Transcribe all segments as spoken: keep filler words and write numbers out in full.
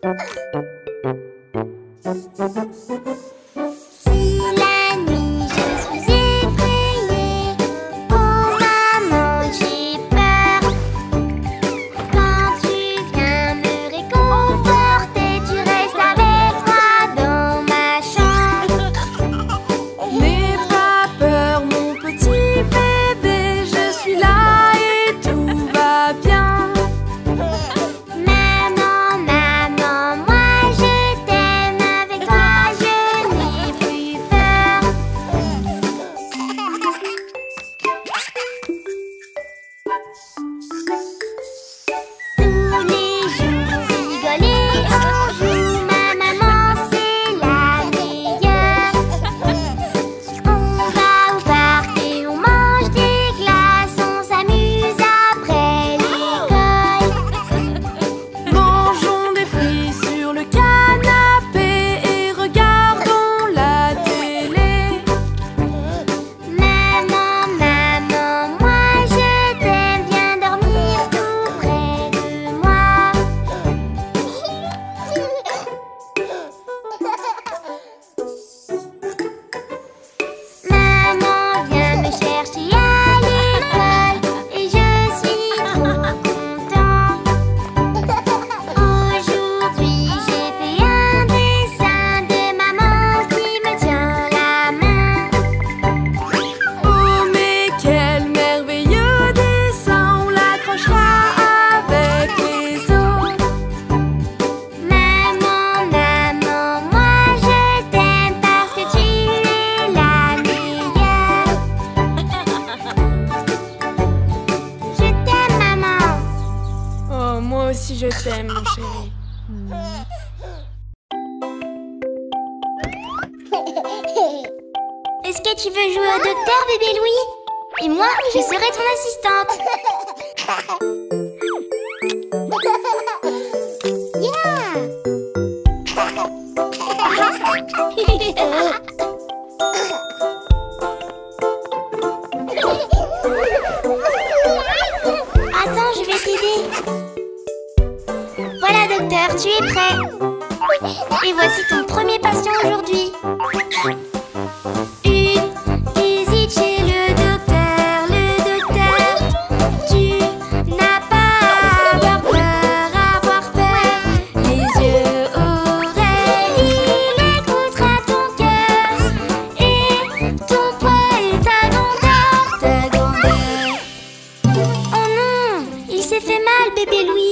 Je t'aime, mon chéri. Est-ce que tu veux jouer au docteur, bébé Louis? Et moi, je serai ton assistante. Yeah. Attends, je vais t'aider. Voilà, docteur, tu es prêt. Et voici ton premier patient aujourd'hui. Une visite chez le docteur, le docteur. Tu n'as pas à avoir peur, avoir peur. Les yeux, oreilles, il écoutera ton cœur. Et ton poids et ta grandeur, ta grandeur. Oh non, il s'est fait mal, bébé Louis.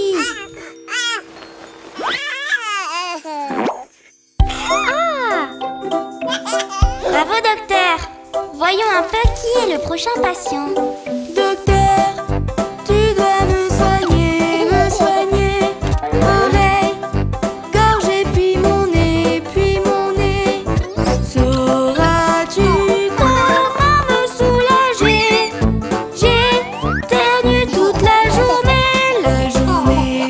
Bravo, docteur. Voyons un peu qui est le prochain patient. Docteur, tu dois me soigner, me soigner. Oreille, gorge et puis mon nez, puis mon nez. Sauras-tu comment me soulager? J'ai tenu toute la journée, la journée.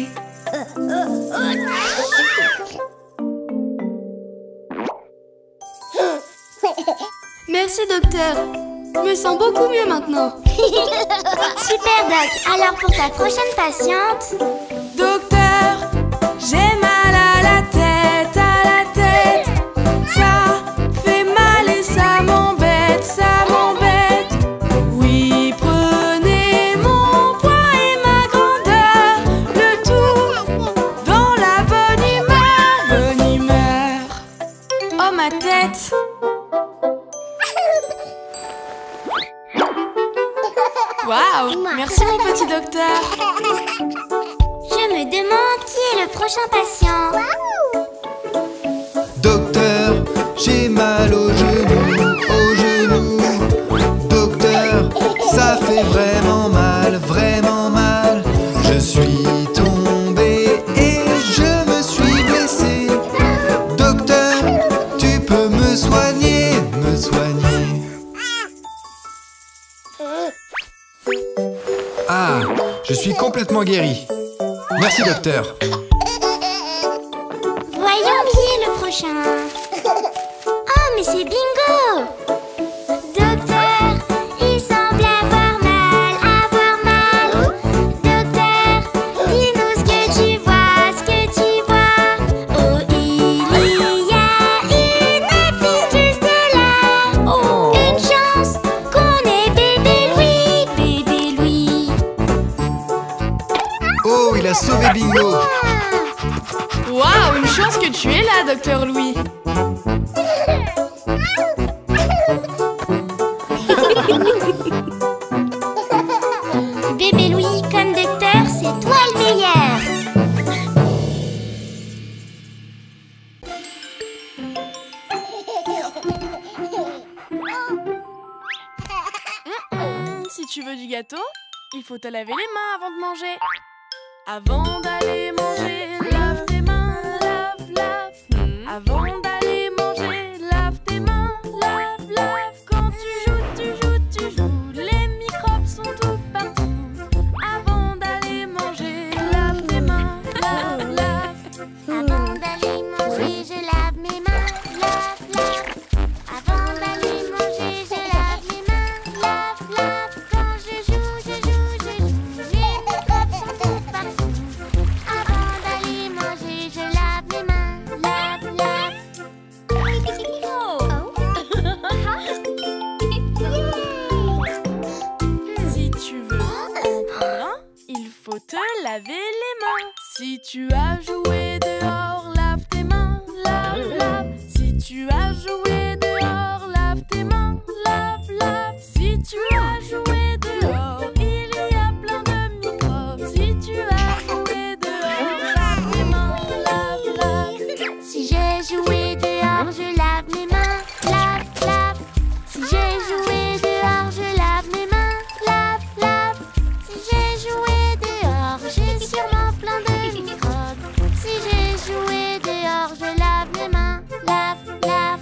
Merci, docteur. Je me sens beaucoup mieux maintenant. Super, Doc. Alors, pour ta prochaine patiente... Docteur, j'ai mal à la tête, à la tête. Ça fait mal et ça m'embête, ça m'embête. Oui, prenez mon poids et ma grandeur. Le tout dans la bonne humeur, bonne humeur. Oh, ma tête. Waouh! Merci mon petit docteur! Je me demande qui est le prochain patient. Docteur, j'ai mal au genou, au genou. Docteur, ça fait vraiment mal, vraiment mal. Je suis tombé et je me suis blessé. Docteur, tu peux me soigner, me soigner. Ah, je suis complètement guéri. Merci, docteur. Voyons qui est le prochain. Oh, mais c'est Bingo! Docteur, il semble avoir mal, avoir mal. Docteur, dis-nous ce que tu vois, ce que tu vois. Waouh, une chance que tu es là, docteur Louis. Bébé Louis, comme docteur, c'est toi le meilleur. Si tu veux du gâteau, il faut te laver les mains avant de manger. Avant d'aller manger, lave tes mains, lave, lave. Avant d'aller manger, lave tes mains, lave, lave. Quand tu joues, tu joues, tu joues, les microbes sont tout partout. Avant d'aller manger, lave tes mains, lave, lave. Avant d'aller manger, je lave mes mains, lave, lave. Avant d'aller manger, je lave mes mains, lave, lave. Quand je joue, je joue, je joue, les microbes sont tout partout. Avant d'aller manger, je lave mes mains, lave, lave. Si tu veux en prendre un, il faut te laver les mains. Si tu as joué dehors, lave tes mains, lave, lave. Si tu as joué dehors, lave tes mains, lave, lave. Si tu as joué dehors, il y a plein de microbes. Si tu as joué dehors, lave tes mains, lave, lave. Si j'ai joué dehors, je lave mes mains, lave, lave. Si j'ai joué dehors, je lave mes mains, lave, lave. Si j'ai joué dehors, j'ai sûrement plein de microbes. Si j'ai joué dehors, je lave mes mains, lave, lave.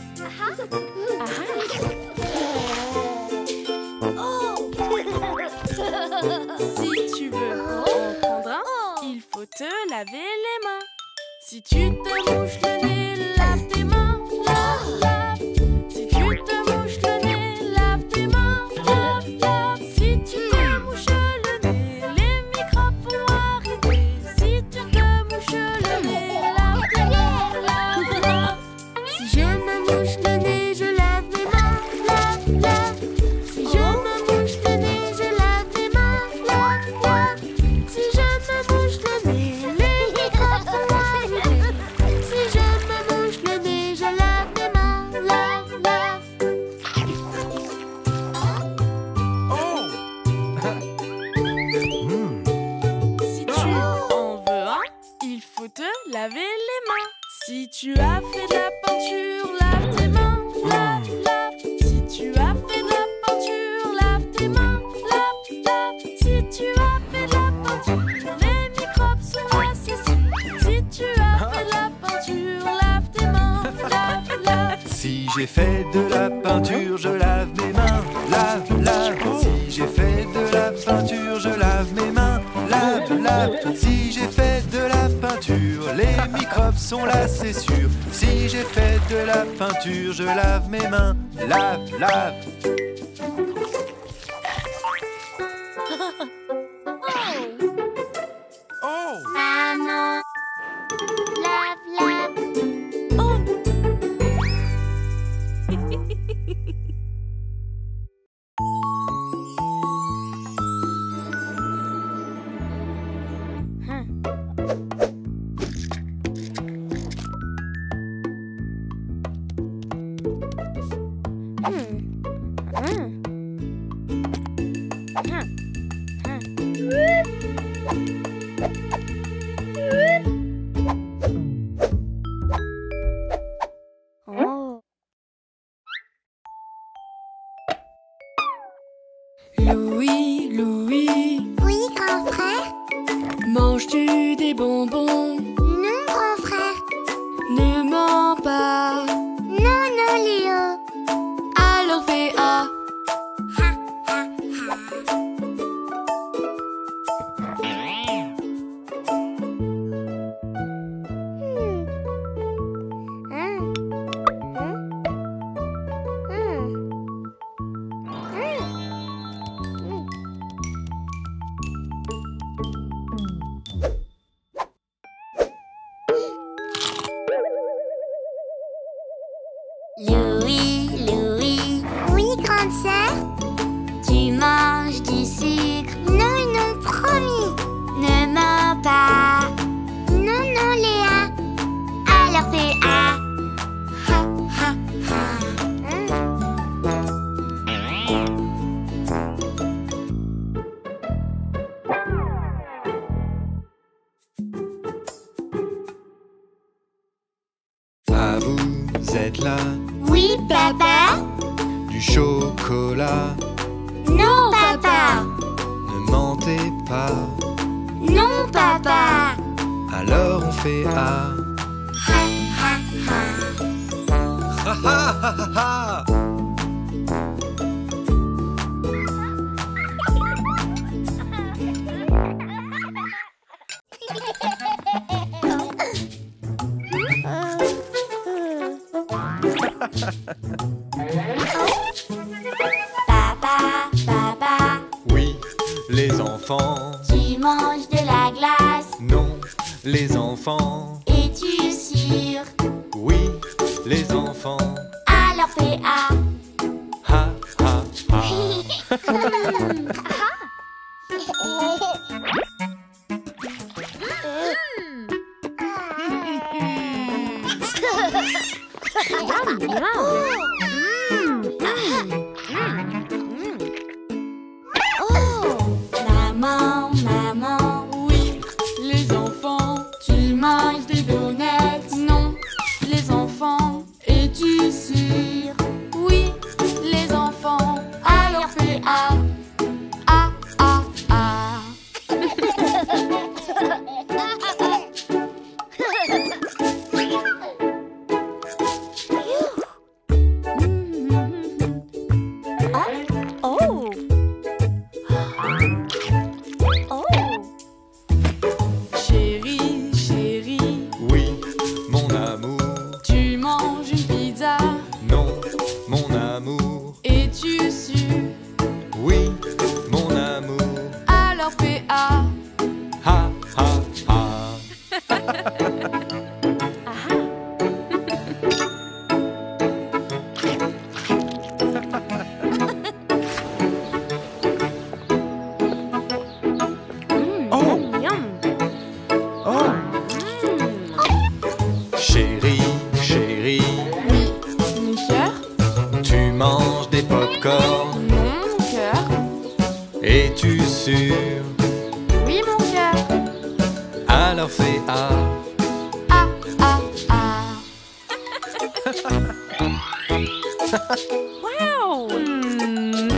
Si tu veux en prendre un, il faut te laver les mains. Si tu te mouches le nez, lave tes mains, lave, lave. Si tu te mouches le nez, lave tes mains, lave, lave. Si tu te mouches le nez, les microbes vont arriver. Si tu te mouches le nez, lave tes mains, lave, lave. Si je me mouche le nez, je lave mes mains, lave, lave. Si je me mouche le nez, je lave mes mains, lave, lave. Si je me mouche le nez, les microbes vont arriver. Si je me mouche le nez, je lave mes mains, lave, lave. Si tu en veux un, il faut te laver les mains. Si tu as fait de la peinture, lave tes mains, lave, lave. Si tu as fait de la peinture, lave tes mains, lave, lave. Si tu as fait de la peinture, les microbes sont là, c'est sûr. Si tu as fait de la peinture, lave tes mains, lave, lave. Si j'ai fait de la peinture, je lave mes mains, lave, lave. Si j'ai fait de la peinture, je lave mes mains, lave, lave. Si j'ai fait de la peinture, les microbes sont là, c'est sûr. Si j'ai fait de la peinture, je lave mes mains, lave, lave. Maman, lave, lave. Vous êtes là? Oui, papa. Du chocolat? Non, papa. Ne mentez pas. Non, papa. Alors on fait A. Ha, ha, ha. Ha ha ha ha ha. Papa, papa, Oui, les enfants. tu manges de la glace. Non, les enfants. Es-tu sûr? Oui, les enfants. Alors fais A. Ha ha ha. Maman, maman, Oui, les enfants. tu manges des donuts. Non, les enfants. Es-tu sûr? Oui, les enfants. Alors fais A. A, A, A. Oh. Chérie, chérie, Oui, mon amour. tu manges une pizza. Non, mon amour. Es-tu sûr? Oui, mon amour. Alors fais A. Ha ha ha. Oh. Oh. Chérie, chérie, Oui, mon cœur. tu manges des pop-corn. Non, mon cœur. Es-tu sûr? Oui, mon cœur. Alors fais A. A, A, A. Wow. Hmm.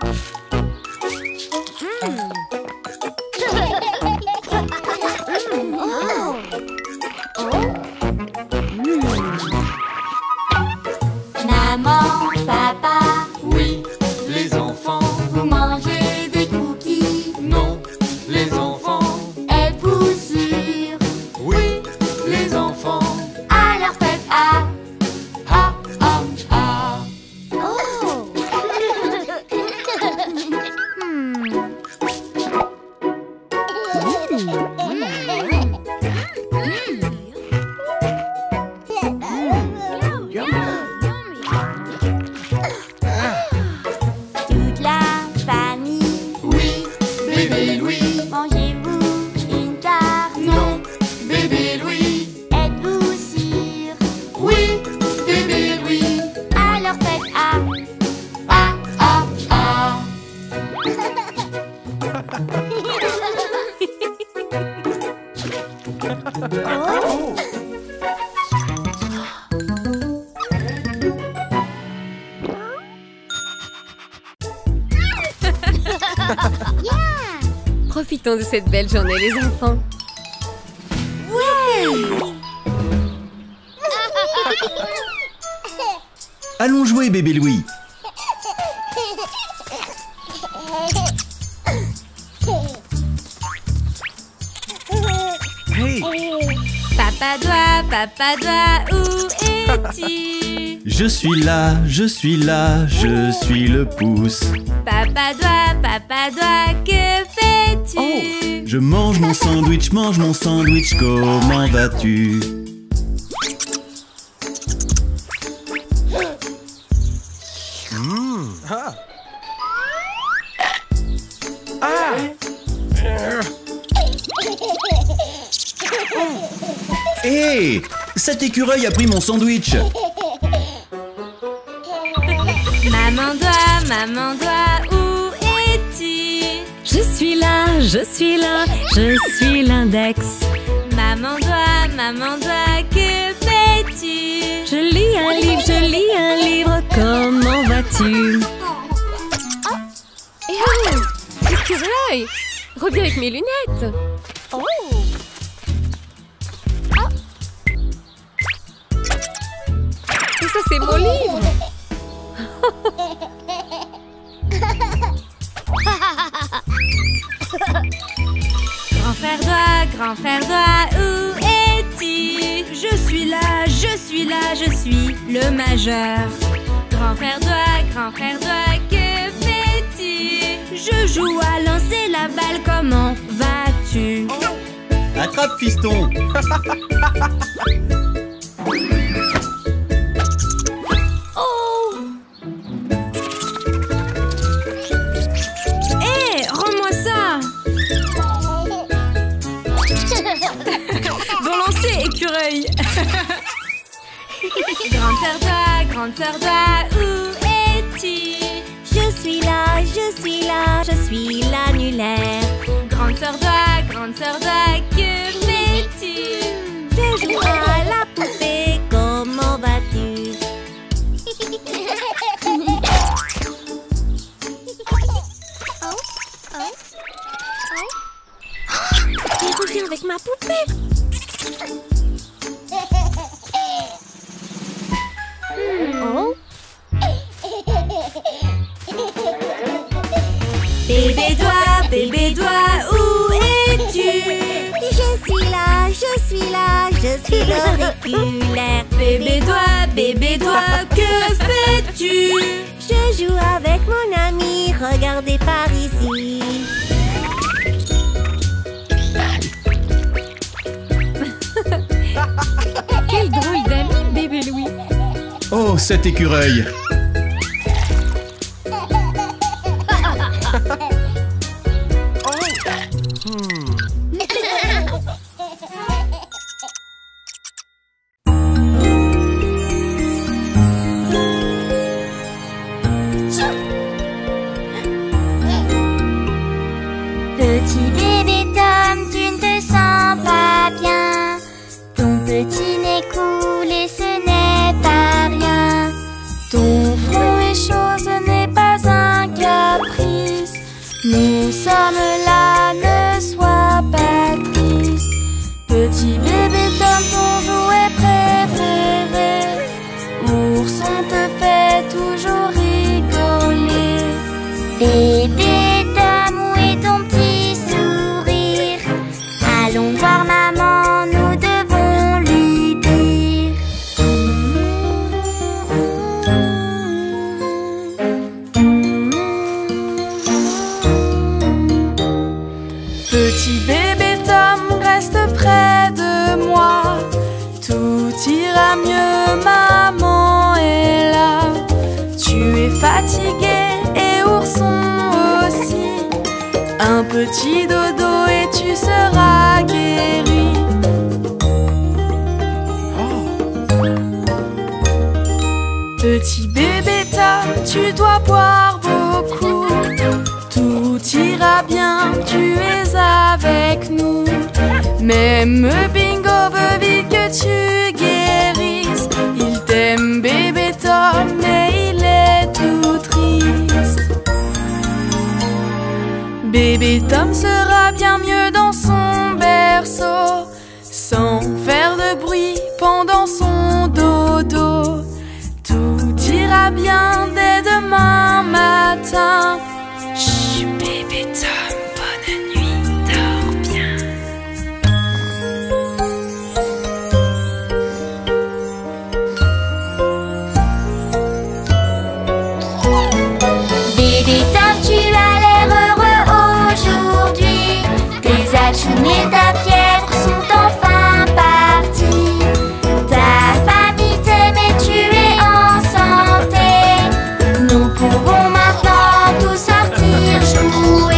Maman, papa, Oui, les enfants. vous mangez des cookies. Non, les enfants. Êtes-vous sûr? Oui, les enfants. Alors faites A. Ha ha ha. Oh. Toute la famille, Oui, bébé Louis. mangez-vous une tarte? Non, bébé Louis. Êtes-vous sûr? Oui, bébé Louis. Alors faites A. A A A. Oh. Profitons de cette belle journée, les enfants. Allons jouer, bébé Louis. Hey, Papa doigt, papa doigt, où es-tu? je suis là, je suis là, je suis le pouce. Papa doigt, papa doigt, que fais-tu? Je mange mon sandwich, mange mon sandwich, comment vas-tu? Hé, cet écureuil a pris mon sandwich. Maman doigt, maman doigt, où es-tu? Je suis là, je suis là, je suis l'index. Maman doigt, maman doigt, que fais-tu? Je lis un un livre, je lis un livre. Comment vas-tu? Hé, écureuil! Reviens avec mes lunettes! Oh! Et ça, c'est mon livre! Grand frère doigt, grand frère doigt, où es-tu? Je suis là, je suis là, je suis le majeur. Grand frère doigt, grand frère doigt, que fais-tu? Je joue à lancer la balle, comment vas-tu? Attrape, fiston. Oh! Hé, rends-moi ça! Bon lancer, écureuil! Grande sœur doigt, grande sœur doigt, où es-tu? Je suis là, je suis là, je suis l'annulaire. Grande sœur doigt, grande sœur doigt, que fais-tu? Je joue à la poupée, comment vas-tu? Il revient avec ma poupée. Oh. Bébé doigt, bébé doigt, où es-tu? Je suis là, je suis là, je suis l'auriculaire. Bébé doigt, bébé doigt, que fais-tu? Je joue avec mon ami, regardez par ici. Quel drôle d'ami, bébé Louis! Oh, cet écureuil. Petit bébé Tom, tu ne te sens pas bien. Ton petit nez coule et ce n'est pas rien. Ton front est chaud, ce n'est pas un caprice. Nous sommes là, ne sois pas triste. Petit bébé Tom, ton jouet préféré. Ourson te fait toujours rigoler. Bébé Tom, où est ton petit sourire? Allons voir maman, nous devons lui dire. Petit bébé Tom, reste près de moi. Tout ira mieux, maman est là. Tu es fatigué et Ourson aussi. Un petit dodo et tu seras guéri. Petit bébé Tom, tu dois boire beaucoup. Tout ira bien, tu es avec nous. Même Bingo veut vite que tu guérisses. Il t'aime bébé Tom, mais il est tout triste. Bébé Tom sera bien mieux dans son berceau, sans faire de bruit pendant son dodo. Tout ira bien dès demain matin. Chut, bébé Tom, bonne nuit, dors bien. Bébé Tom, tu as l'air heureux aujourd'hui. Tes atchoums et ta fièvre sont enfin partis. Ta famille t'aime et tu es en santé. Nous pouvons maintenant tous sortir jouer.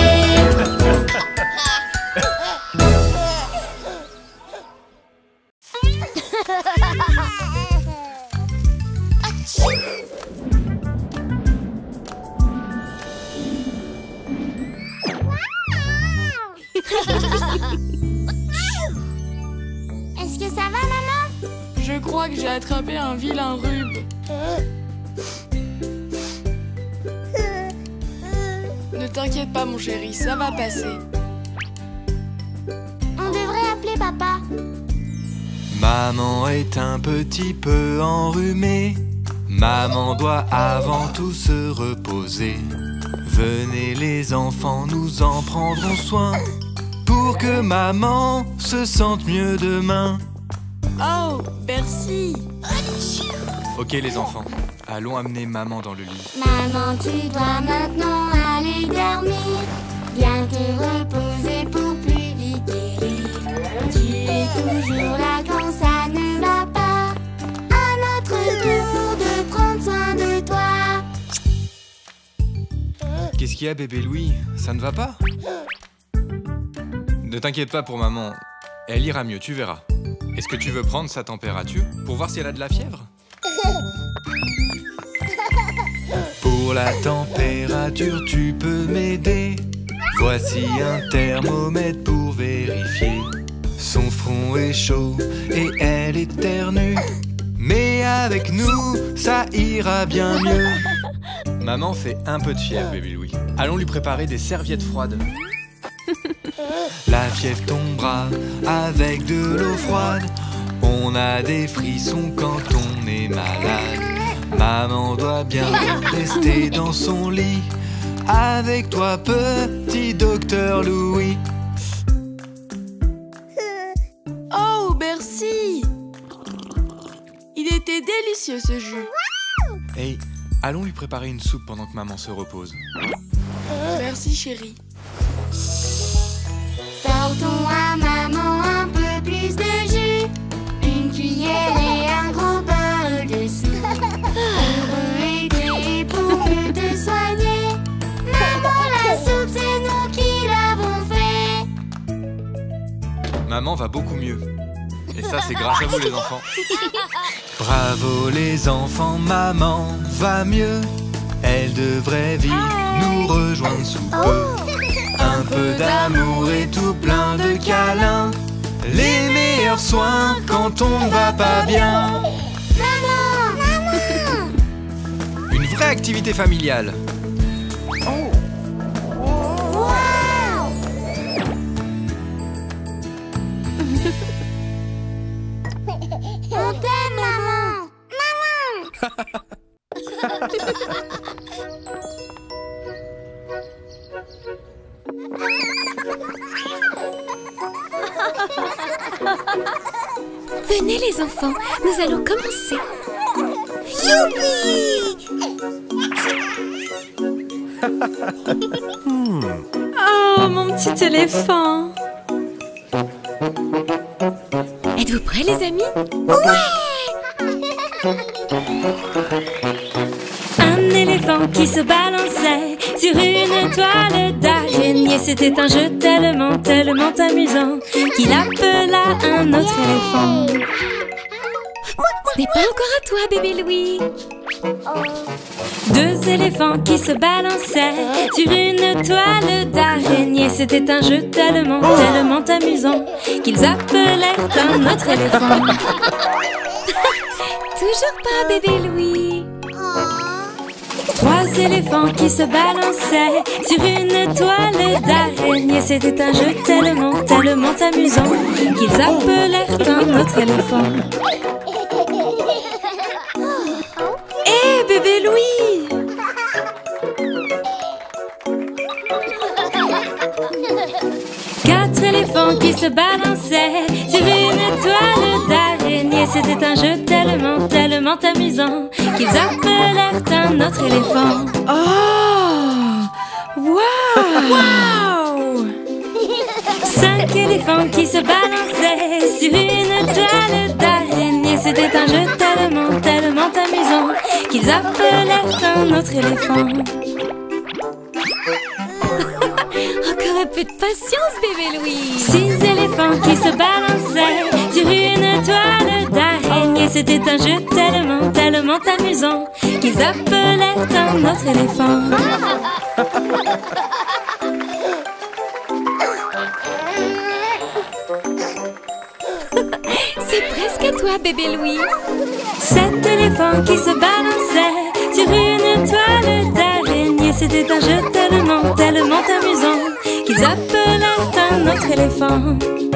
Est-ce que ça va, maman? Je crois que j'ai attrapé un vilain rhume. Ne t'inquiète pas mon chéri, ça va passer. On devrait appeler papa. Maman est un petit peu enrhumée. Maman doit avant tout se reposer. Venez les enfants, nous en prendrons soin pour que maman se sente mieux demain. Oh, Bercy. Ok les enfants, allons amener maman dans le lit. Maman, tu dois maintenant aller dormir. Bien te reposer pour plus vite guérir. Tu es toujours là quand ça ne va pas. À notre tour de prendre soin de toi. Qu'est-ce qu'il y a bébé Louis? Ça ne va pas? Ne t'inquiète pas pour maman, elle ira mieux, tu verras. Est-ce que tu veux prendre sa température pour voir si elle a de la fièvre? Pour la température, tu peux m'aider. Voici un thermomètre pour vérifier. Son front est chaud et elle éternue. Mais avec nous, ça ira bien mieux. Maman fait un peu de fièvre, bébé Louis. Allons lui préparer des serviettes froides. La fièvre tombera avec de l'eau froide. On a des frissons quand on est malade. Maman doit bien rester dans son lit. Avec toi, petit docteur Louis. Oh, Bercy. Il était délicieux ce jus. Hey, allons lui préparer une soupe pendant que maman se repose. Merci chérie. Portons à maman un peu plus de jus. Une cuillère et un gros bol de soupe. Pour aider pour mieux te soigner. Maman, la soupe, c'est nous qui l'avons fait. Maman va beaucoup mieux. Et ça, c'est grâce à vous les enfants. Bravo les enfants, maman va mieux. Elle devrait vite nous rejoindre sous peu. Un peu d'amour et tout plein de câlins. Les meilleurs soins quand on va pas bien. Maman, maman. Une vraie activité familiale. On t'aime, maman. Maman. Venez les enfants, nous allons commencer. Oh, mon petit éléphant. Êtes-vous prêts les amis? Un éléphant qui se balançait sur une toile d'araignée. C'était un jeu tellement, tellement amusant qu'il appela un autre éléphant. Ce n'est pas encore à toi bébé Louis. Deux éléphants qui se balançaient sur une toile d'araignée. C'était un jeu tellement, tellement amusant qu'ils appelèrent un autre éléphant. Toujours pas bébé Louis. Trois éléphants qui se balançaient sur une toile d'araignée. C'était un jeu tellement, tellement amusant qu'ils appelèrent un autre éléphant. Hé, bébé Louis! Quatre éléphants qui se balançaient sur une toile d'araignée. C'était un jeu tellement, tellement amusant qu'ils appelèrent un autre éléphant. Oh! Waouh! Waouh! Cinq éléphants qui se balançaient sur une toile d'araignée. C'était un jeu tellement, tellement amusant qu'ils appelèrent un autre éléphant. Encore un peu de patience bébé Louis. Six éléphants qui se balançaient sur une toile d'araignée. C'était un jeu tellement, tellement amusant qu'ils appelèrent un autre éléphant. C'est presque à toi, bébé Louis. Cet éléphant qui se balançait sur une toile d'araignée, c'était un jeu tellement, tellement amusant qu'ils appelèrent un autre éléphant.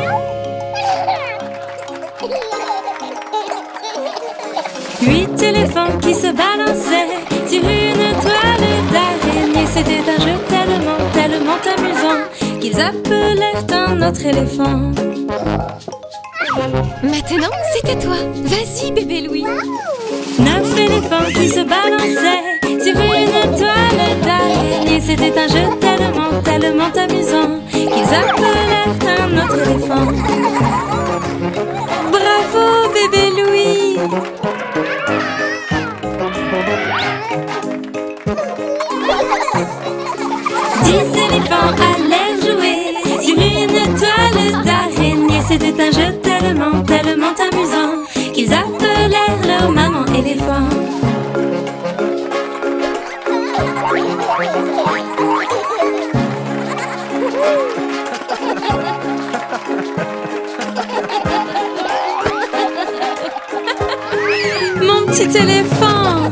Huit éléphants qui se balançaient sur une toile d'araignée, c'était un jeu tellement, tellement amusant qu'ils appelèrent un autre éléphant. Maintenant, c'est à toi. Vas-y, bébé Louis. Neuf éléphants qui se balançaient sur une toile d'araignée, c'était un jeu tellement, tellement amusant qu'ils appelèrent un autre éléphant. Bravo, bébé Louis! Dix éléphants allèrent jouer sur une toile d'araignée, c'était un jeu tellement, tellement amusant qu'ils appelèrent leur maman éléphant. Mon petit éléphant!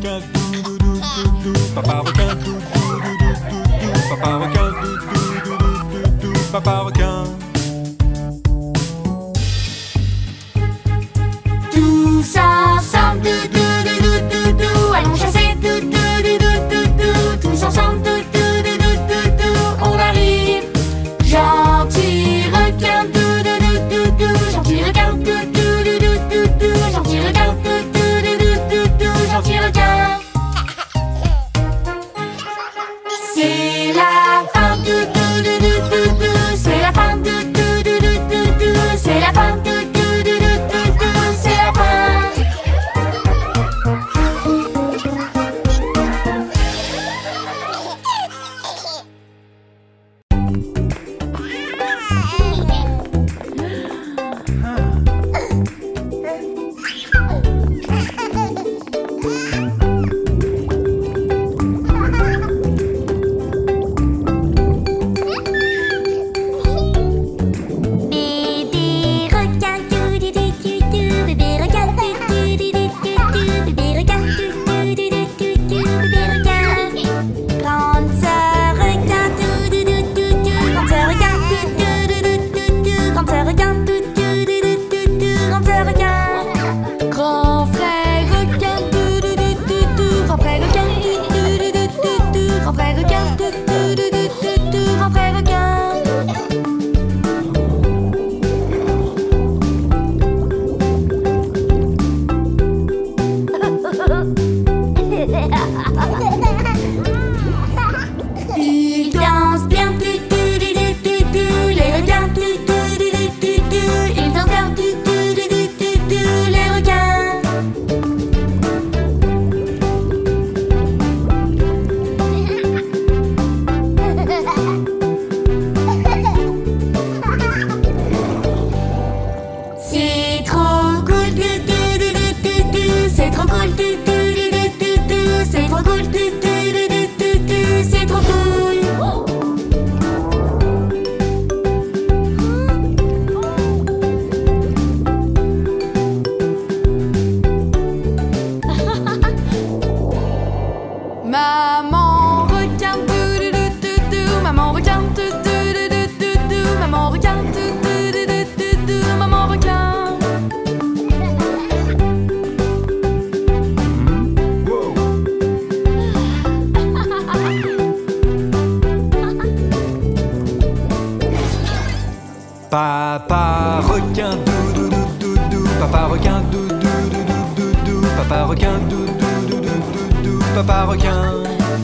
requin, dou dou dou dou dou. Papa requin, dou dou dou dou dou dou. Papa requin, dou dou dou dou dou dou. Papa requin. Tous ensemble, dou dou dou dou dou dou. Allons chasser, dou dou dou dou dou dou. Tous ensemble, dou dou dou dou dou dou. On arrive. Gentil requin, dou dou dou dou dou. Gentil requin, dou dou dou dou dou dou. Gentil requin, dou dou dou dou dou dou. Gentil requin. C'est la fin, dou dou dou dou dou dou. C'est la fin, dou dou dou dou dou dou. C'est la fin, dou dou dou dou dou dou. C'est la fin. Bébé requin, dou dou dou dou dou. Bébé requin, dou dou dou dou dou dou. Bébé requin, dou dou dou dou dou dou. Bébé requin. Grande sœur requin, dou dou dou dou dou. Grande sœur requin, dou dou dou dou dou dou. Grande sœur requin, dou dou dou dou dou dou. Grande sœur requin. Grand frère requin, dou dou dou dou dou. Grand frère requin, dou dou dou dou dou dou. Grand frère requin, dou dou dou dou dou dou. Grand frère requin. Ils dansent bien, dou dou dou dou dou dou. Les requins, dou dou dou dou dou dou. Ils dansent bien, dou dou dou dou dou dou. Les requins. C'est trop cool, dou dou dou dou dou dou. C'est trop cool, dou dou dou dou dou dou. C'est trop cool, dou dou dou dou dou dou. C'est trop cool. Maman requin, dou dou dou dou dou. Maman requin, dou dou dou dou dou dou. Maman requin, dou dou dou dou dou dou. Maman requin. Papa requin, dou dou dou dou dou. Papa requin, dou dou dou dou dou dou. Papa requin, dou dou dou dou dou dou. Papa requin.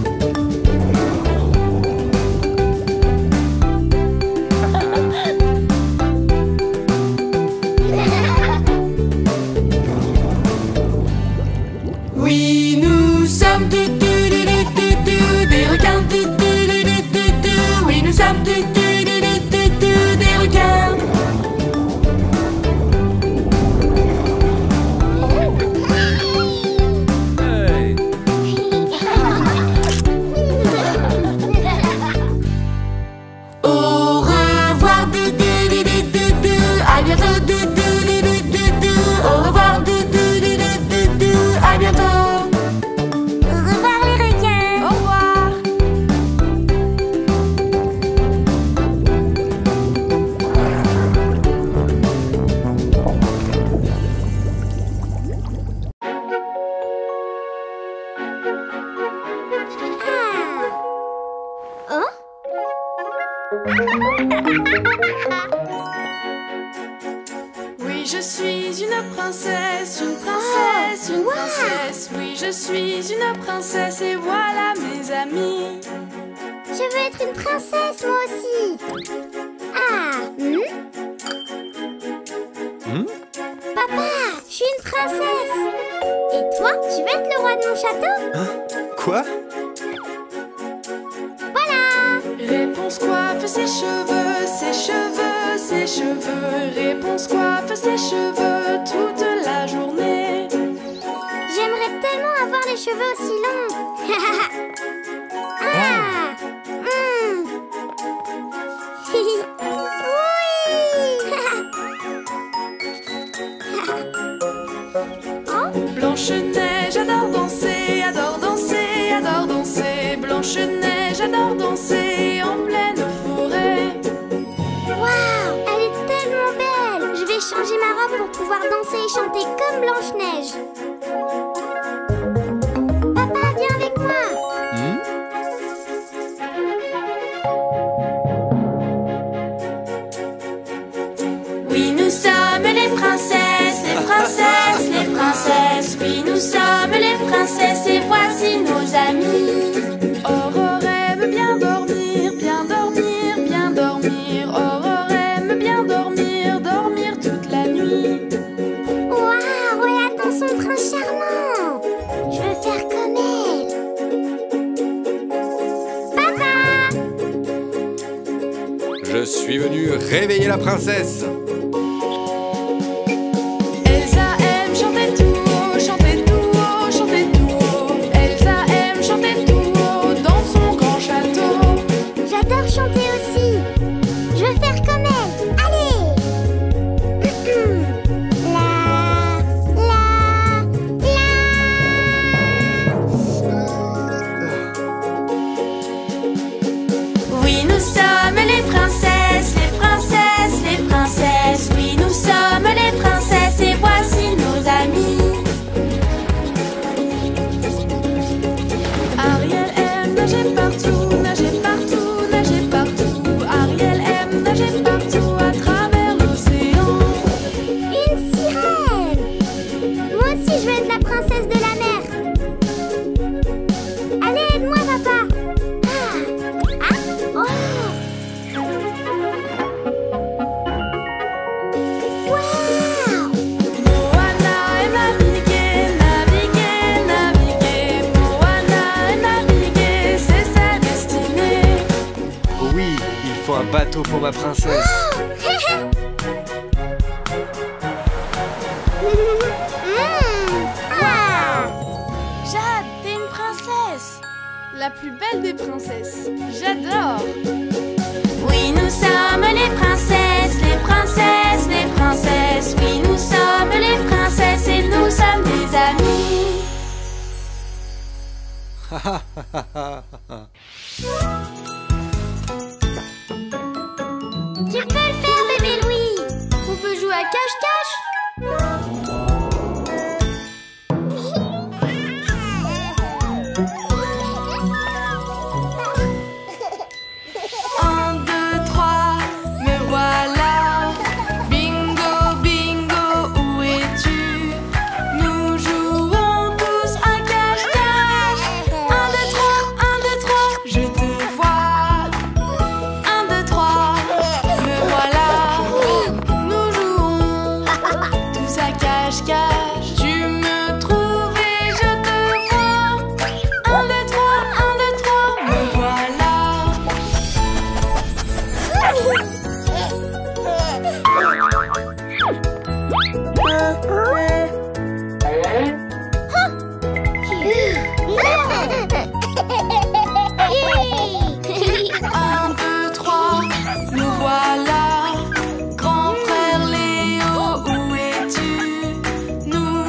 Oui, nous sommes dou dou dou dou dou dou. Des requins, dou dou dou dou dou dou. Oui, nous sommes dou dou dou dou dou dou. Des requins. Hey. Au revoir, dou dou dou dou dou dou. À bientôt, dou dou dou dou dou dou. Au revoir, dou dou dou dou dou dou. À bientôt. Au revoir les requins. Au revoir. Oui, je suis une princesse, une princesse, une princesse. Oui, je suis une princesse et voilà mes amis. Je veux être une princesse moi aussi. Ah, hmm? Hmm? Papa, je suis une princesse. Et toi, tu veux être le roi de mon château? Hein? Quoi? Voilà. Réponse coiffe ses cheveux, ses cheveux, ses cheveux. Réponse coiffe ses cheveux toute la journée. J'aimerais tellement avoir les cheveux aussi longs. Ah, hmm. Oui. Blanche-Neige adore danser, adore aller chanter comme Blanche-Neige. Papa, viens avec moi. Hmm? Oui, nous sommes les princesses, les princesses, les princesses. Oui, nous sommes les princesses et voici nos amis. Aurore aime bien dormir, bien dormir, bien dormir. Aurore aime bien dormir, dormir toute la nuit. Waouh, regarde dans son prince charmant. Je veux faire comme elle. Papa! Je suis venu réveiller la princesse. Elsa aime chanter tout haut, chanter tout haut, chanter tout haut. Elsa aime chanter tout haut dans son grand château. J'adore chanter aussi. Je veux faire comme elle. Allez! La, la, la. Oui, nous sommes les princesses, les princesses, les princesses. Oui, nous sommes les princesses et voici nos amis. Ariel aime nager partout, nager partout, nager partout. Ariel aime nager partout à travers l'océan. Une sirène! Moi aussi, je veux être la princesse de la mer. Allez, aide-moi, papa. Ah! Ah! Oh! Waouh! Moana aime naviguer, naviguer, naviguer. Moana aime naviguer, c'est sa destinée. Oui, il faut un bateau pour ma princesse. Mmh. Ah! Jade, t'es une princesse. La plus belle des princesses. J'adore. Oui, nous sommes les princesses, les princesses, les princesses. Oui, nous sommes les princesses et nous sommes des amis. Tu peux le faire, bébé Louis. On peut jouer à cache-cache. Un, deux, trois, me voilà. Bingo, bingo, où es-tu? Nous jouons tous à cache-cache. Un, deux, trois, un, deux, trois, je te vois. Un, deux, trois, me voilà. Nous jouons tous à cache-cache. Tu me trouves et je te vois. Un, deux, trois, un, deux, trois, me voilà. Un, deux, trois, nous voilà. Grand frère Léo, où es-tu? Nous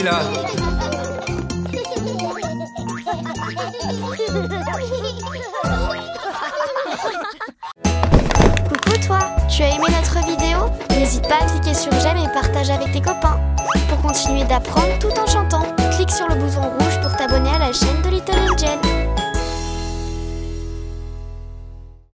là. Coucou toi, tu as aimé notre vidéo? N'hésite pas à cliquer sur j'aime et partage avec tes copains. Pour continuer d'apprendre tout en chantant, clique sur le bouton rouge pour t'abonner à la chaîne de Little Angel.